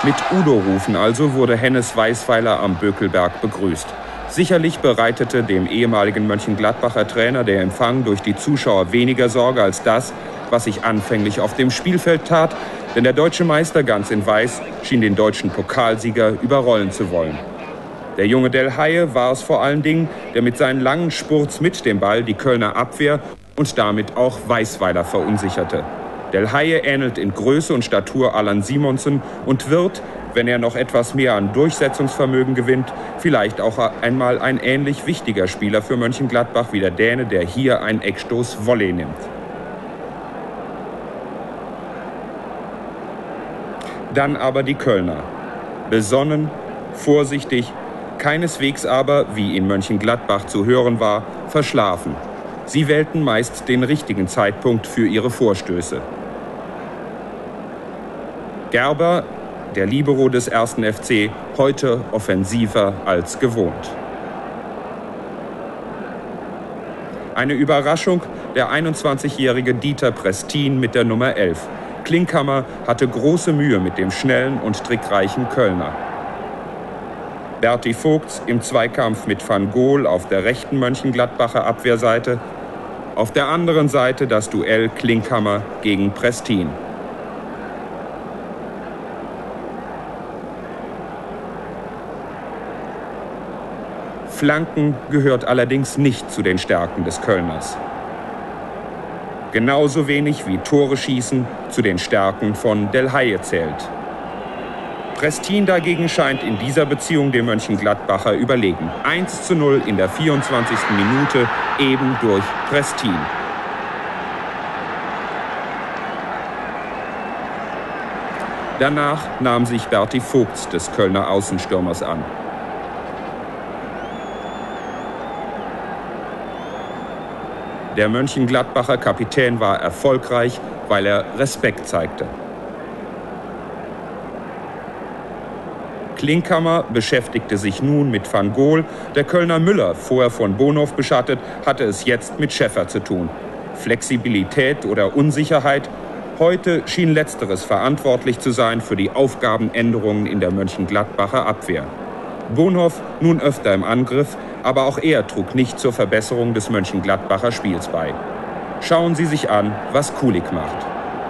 Mit Udo-Rufen also wurde Hennes Weisweiler am Bökelberg begrüßt. Sicherlich bereitete dem ehemaligen Mönchengladbacher Trainer der Empfang durch die Zuschauer weniger Sorge als das, was sich anfänglich auf dem Spielfeld tat, denn der deutsche Meister ganz in Weiß schien den deutschen Pokalsieger überrollen zu wollen. Der junge Del Haie war es vor allen Dingen, der mit seinen langen Spurts mit dem Ball die Kölner Abwehr und damit auch Weisweiler verunsicherte. Del Haie ähnelt in Größe und Statur Allan Simonsen und wird, wenn er noch etwas mehr an Durchsetzungsvermögen gewinnt, vielleicht auch einmal ein ähnlich wichtiger Spieler für Mönchengladbach wie der Däne, der hier einen Eckstoß Volley nimmt. Dann aber die Kölner. Besonnen, vorsichtig, keineswegs aber, wie in Mönchengladbach zu hören war, verschlafen. Sie wählten meist den richtigen Zeitpunkt für ihre Vorstöße. Gerber, der Libero des 1. FC, heute offensiver als gewohnt. Eine Überraschung, der 21-jährige Dieter Prestin mit der Nummer 11. Klinkhammer hatte große Mühe mit dem schnellen und trickreichen Kölner. Berti Vogts im Zweikampf mit Van Gool auf der rechten Mönchengladbacher Abwehrseite. Auf der anderen Seite das Duell Klinkhammer gegen Prestin. Flanken gehört allerdings nicht zu den Stärken des Kölners. Genauso wenig wie Tore schießen zu den Stärken von Del Haie zählt. Prestin dagegen scheint in dieser Beziehung dem Mönchengladbacher überlegen. 1:0 in der 24. Minute eben durch Prestin. Danach nahm sich Berti Vogts des Kölner Außenstürmers an. Der Mönchengladbacher Kapitän war erfolgreich, weil er Respekt zeigte. Klinkhammer beschäftigte sich nun mit Van Gool. Der Kölner Müller, vorher von Bonhoff beschattet, hatte es jetzt mit Schäffer zu tun. Flexibilität oder Unsicherheit? Heute schien Letzteres verantwortlich zu sein für die Aufgabenänderungen in der Mönchengladbacher Abwehr. Bonhoff nun öfter im Angriff, aber auch er trug nicht zur Verbesserung des Mönchengladbacher Spiels bei. Schauen Sie sich an, was Kulik macht.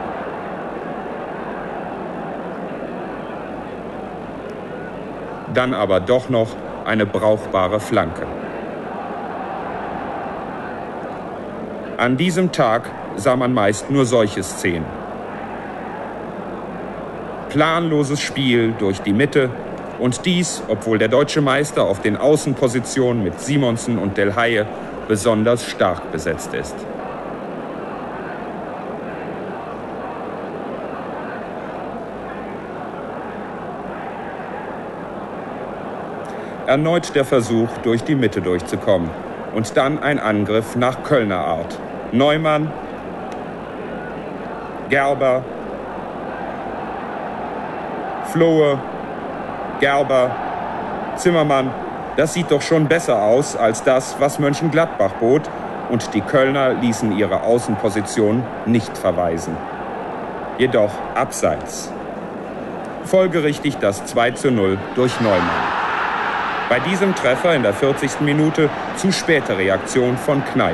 Dann aber doch noch eine brauchbare Flanke. An diesem Tag sah man meist nur solche Szenen. Planloses Spiel durch die Mitte und dies, obwohl der deutsche Meister auf den Außenpositionen mit Simonsen und Del Haie besonders stark besetzt ist. Erneut der Versuch, durch die Mitte durchzukommen. Und dann ein Angriff nach Kölner Art. Neumann, Gerber, Flohe, Gerber, Zimmermann. Das sieht doch schon besser aus als das, was Mönchengladbach bot. Und die Kölner ließen ihre Außenposition nicht verweisen. Jedoch abseits. Folgerichtig das 2:0 durch Neumann. Bei diesem Treffer in der 40. Minute zu späte Reaktion von Kneip.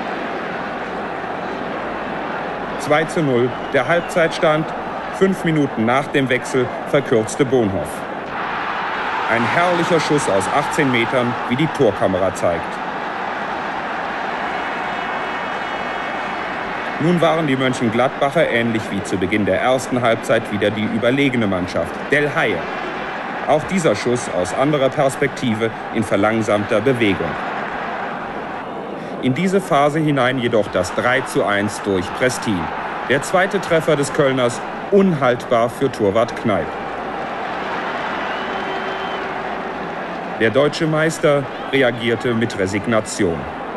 2:0 der Halbzeitstand. 5 Minuten nach dem Wechsel verkürzte Bonhoff. Ein herrlicher Schuss aus 18 Metern, wie die Torkamera zeigt. Nun waren die Mönchengladbacher ähnlich wie zu Beginn der ersten Halbzeit wieder die überlegene Mannschaft. Del Haie. Auch dieser Schuss aus anderer Perspektive in verlangsamter Bewegung. In diese Phase hinein jedoch das 3:1 durch Prestin. Der zweite Treffer des Kölners, unhaltbar für Torwart Kneip. Der deutsche Meister reagierte mit Resignation.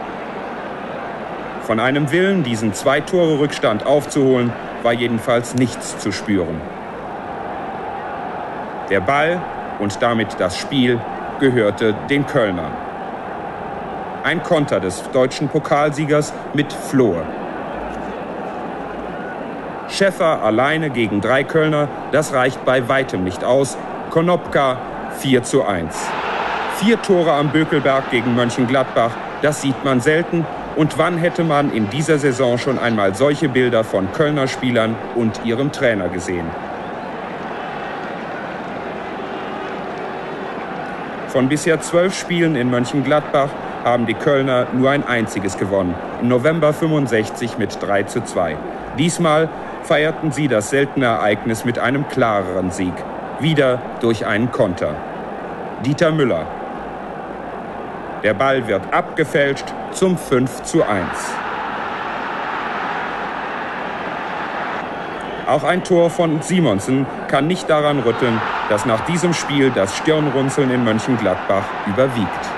Von einem Willen, diesen 2-Tore-Rückstand aufzuholen, war jedenfalls nichts zu spüren. Der Ball und damit das Spiel gehörte den Kölnern. Ein Konter des deutschen Pokalsiegers mit Flohe. Schäffer alleine gegen 3 Kölner, das reicht bei weitem nicht aus. Konopka 4:1. 4 Tore am Bökelberg gegen Mönchengladbach, das sieht man selten. Und wann hätte man in dieser Saison schon einmal solche Bilder von Kölner Spielern und ihrem Trainer gesehen? Von bisher 12 Spielen in Mönchengladbach haben die Kölner nur ein einziges gewonnen. Im November 65 mit 3:2. Diesmal feierten sie das seltene Ereignis mit einem klareren Sieg. Wieder durch einen Konter. Dieter Müller. Der Ball wird abgefälscht zum 5:1. Auch ein Tor von Simonsen kann nicht daran rütteln, dass nach diesem Spiel das Stirnrunzeln in Mönchengladbach überwiegt.